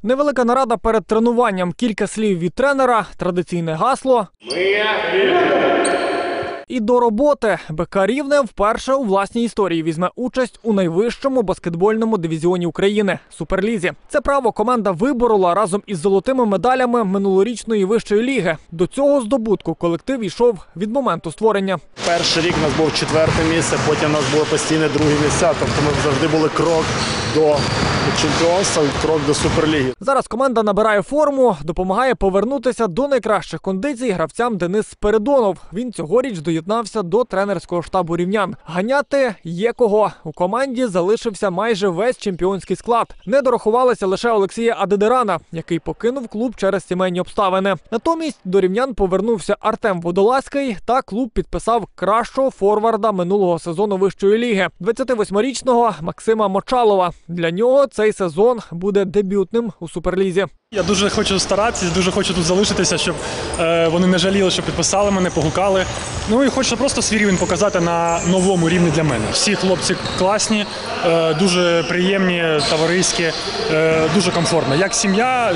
Невелика нарада перед тренуванням, кілька слів від тренера, традиційне гасло. І до роботи. БК Рівне вперше у власній історії візьме участь у найвищому баскетбольному дивізіоні України – Суперлізі. Це право команда виборола разом із золотими медалями минулорічної вищої ліги. До цього здобутку колектив йшов від моменту створення. Перший рік у нас був 4-те місце, потім у нас було постійне 2-ге місця. Тобто ми завжди були крок до чемпіонства, крок до Суперліги. Зараз команда набирає форму, допомагає повернутися до найкращих кондицій гравцям Денис Спиридонов. Він цьогоріч доєднався до тренерського штабу рівнян. Ганяти є кого. У команді залишився майже весь чемпіонський склад. Не дорахувалися лише Олексія Адедерана, який покинув клуб через сімейні обставини. Натомість до рівнян повернувся Артем Водолазький та клуб підписав кращого форварда минулого сезону вищої ліги – 28-річного Максима Мочалова. Для нього цей сезон буде дебютним у Суперлізі. Я дуже хочу старатися, дуже хочу тут залишитися, щоб вони не жаліли, що підписали мене, погукали. Ну і хочу просто свій рівень показати на новому рівні для мене. Всі хлопці класні, дуже приємні, товариські, дуже комфортно. Як сім'я,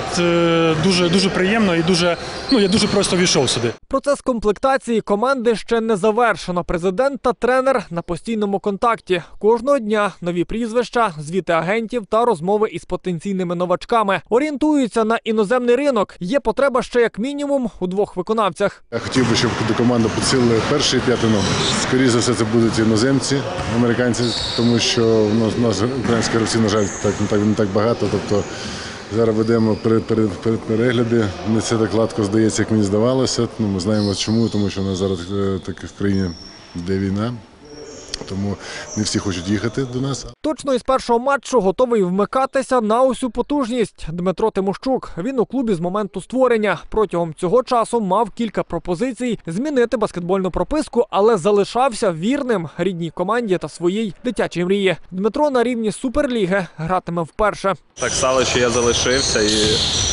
дуже приємно і я дуже просто війшов сюди. Процес комплектації команди ще не завершено. Президент та тренер на постійному контакті. Кожного дня нові прізвища, звіти агентів та розмови із потенційними новачками. Орієнтуються на іноземний ринок. Є потреба ще як мінімум у 2 виконавцях. Я хотів би, щоб до команди підсилили перший і 5-й номер. Скоріше за все, це будуть іноземці, американці, тому що у нас українські гравці, на жаль, не так багато. Тобто зараз ведемо перегляди. Не все так гладко здається, як мені здавалося. Ми знаємо чому, тому що у нас зараз так в країні йде війна. Тому не всі хочуть їхати до нас. Точно із першого матчу готовий вмикатися на усю потужність. Дмитро Тимощук. Він у клубі з моменту створення. Протягом цього часу мав кілька пропозицій змінити баскетбольну прописку, але залишався вірним рідній команді та своїй дитячій мрії. Дмитро на рівні Суперліги гратиме вперше. Так стало, що я залишився і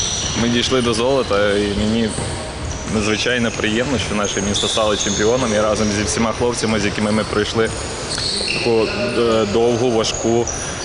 ми дійшли до золота. І мені надзвичайно приємно, що наше місто стало чемпіоном і разом зі всіма хлопцями, з якими ми пройшли таку довгу, важку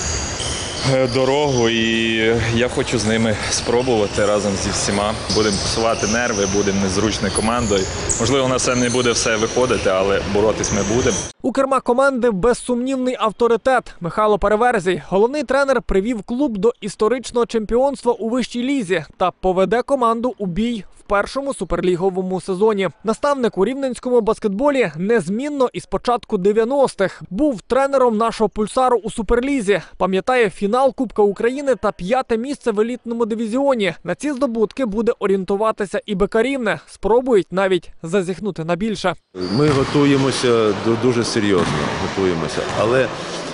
дорогу. І я хочу з ними спробувати разом зі всіма. Будемо псувати нерви, будемо незручною командою. Можливо, у нас не буде все виходити, але боротись ми будемо. У керма команди безсумнівний авторитет Михайло Переверзій. Головний тренер привів клуб до історичного чемпіонства у вищій лізі та поведе команду у бій в першому суперліговому сезоні. Наставник у рівненському баскетболі незмінно із початку 90-х. Був тренером нашого «Пульсару» у Суперлізі. Пам'ятає фінал Кубка України та 5-те місце в елітному дивізіоні. На ці здобутки буде орієнтуватися і БК Рівне. Спробують навіть зазіхнути на більше. Ми готуємося дуже серйозно, але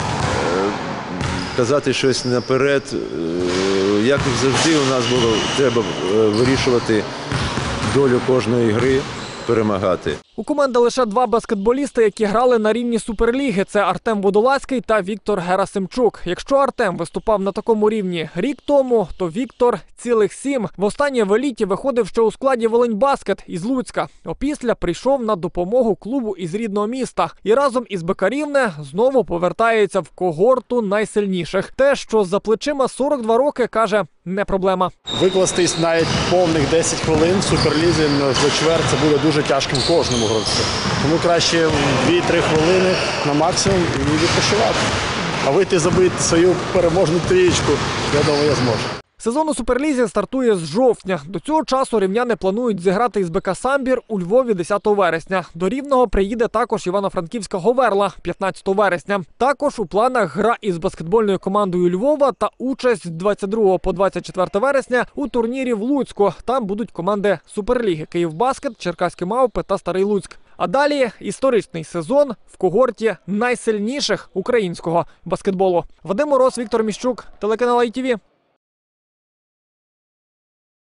казати щось наперед, як завжди у нас було, треба вирішувати долю кожної гри, перемагати. У команди лише 2 баскетболісти, які грали на рівні Суперліги. Це Артем Водолазький та Віктор Герасимчук. Якщо Артем виступав на такому рівні рік тому, то Віктор – цілих 7. Востаннє в еліті виходив ще у складі «Волиньбаскет» із Луцька. Опісля прийшов на допомогу клубу із рідного міста. І разом із БК Рівне знову повертається в когорту найсильніших. Те, що за плечима 42 роки, каже, не проблема. Викластись навіть повних 10 хвилин в Суперлізі за чверть – це буде дуже тяжким кожному гравцю. Тому краще 2-3 хвилини на максимум і відпочивати. А вийти забити свою переможну трієчку, я думаю, я зможу. Сезон у Суперлізі стартує з жовтня. До цього часу рівняни планують зіграти із БК «Самбір» у Львові 10 вересня. До Рівного приїде також Івано-Франківська «Говерла» 15 вересня. Також у планах гра із баскетбольною командою Львова та участь з 22 по 24 вересня у турнірі в Луцьку. Там будуть команди Суперліги – «Київбаскет», «Черкаські мавпи» та «Старий Луцьк». А далі історичний сезон в когорті найсильніших українського баскетболу. Вадим Мороз, Віктор Міщук, телеканал ITV.